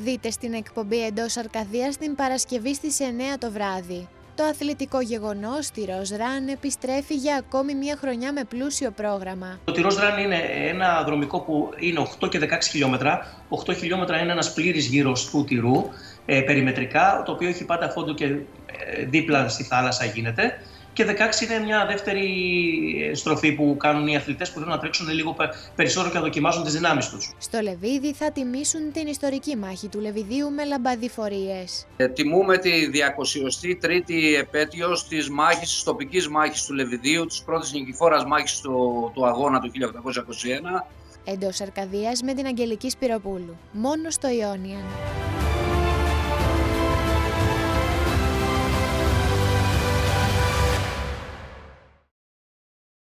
Δείτε στην εκπομπή Εντός Αρκαδίας την Παρασκευή στις 9 το βράδυ. Το αθλητικό γεγονός Τυρός Run επιστρέφει για ακόμη μια χρονιά με πλούσιο πρόγραμμα. Το Τυρός Run είναι ένα δρομικό που είναι 8 και 16 χιλιόμετρα. 8 χιλιόμετρα είναι ένας πλήρης γύρος του Τυρού, περιμετρικά, το οποίο έχει πάντα φόντο και δίπλα στη θάλασσα γίνεται. Και 16 είναι μια δεύτερη στροφή που κάνουν οι αθλητές που θέλουν να τρέξουν λίγο περισσότερο και να δοκιμάζουν τις δυνάμεις τους. Στο Λεβίδι θα τιμήσουν την ιστορική μάχη του Λεβιδίου με λαμπαδιφορίες. Τιμούμε τη 203η επέτειος της μάχης, της τοπικής μάχης του Λεβιδίου, της πρώτης νικηφόρας μάχης του αγώνα του 1821. Εντός Αρκαδίας με την Αγγελική Σπυροπούλου. Μόνο στο Ιόνιαν.